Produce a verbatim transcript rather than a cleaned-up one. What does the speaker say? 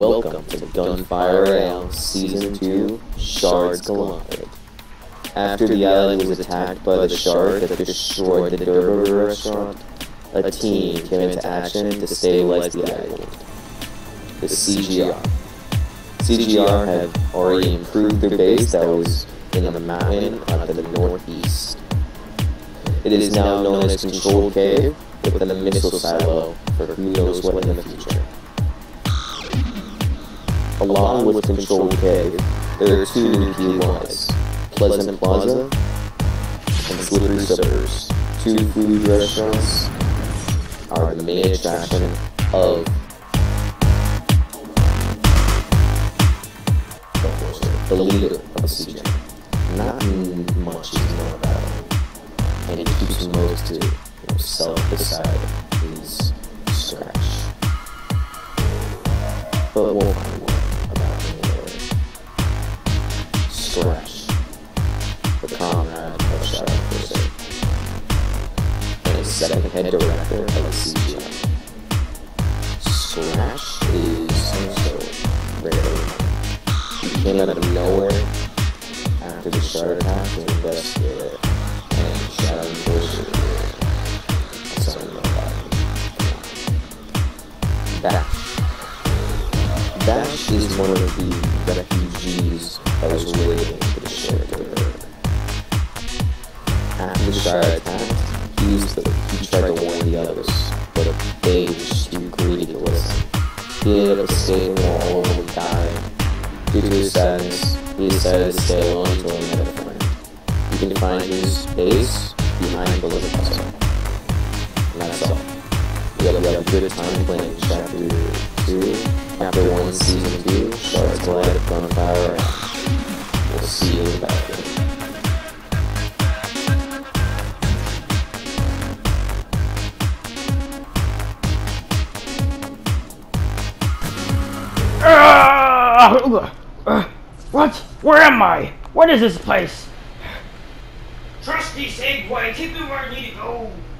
Welcome to Gunfire royale Season two, Shards Collide. After the island was attacked by the shard that destroyed the Durbar restaurant, a team came into action to stabilize the island. The C G R. C G R had already improved their base that was in the mountain at the northeast. It is now known as Controlled Cave, with a missile silo for who knows what in the future. Along with Controlled Cave, there are two new P O Is, Pleasant Plaza and Slippery Suburbs. Two food restaurants are the main attraction of the leader of the C G R. Not much is known about him, and he keeps most to himself beside his scratch. But we'll find more about him later. Scratch, the comrade of Shards, and his second head director of the C G R. Scratch is also rarely. He came out of nowhere after the Shard attack to investigate it, and Shadow Enforcer that's something about him. Bash. Bash is one of the refugees that was waiting for the Shard to occur. After the Shard attacked, he, used the, he tried to warn the others, but they were just too greedy to listen. He ended up escaping while all of them died. Due to his sadness, he decided to stay alone until he met a friend. You can find his base behind the living puzzle. And that's all. We hope you have a good time playing Chapter two, Chapter one, Season two, Shards Collide, Gunfire. We'll see you in the battlefield. Uh, what? Where am I? What is this place? Trust me, Segway. Take me where I need to go.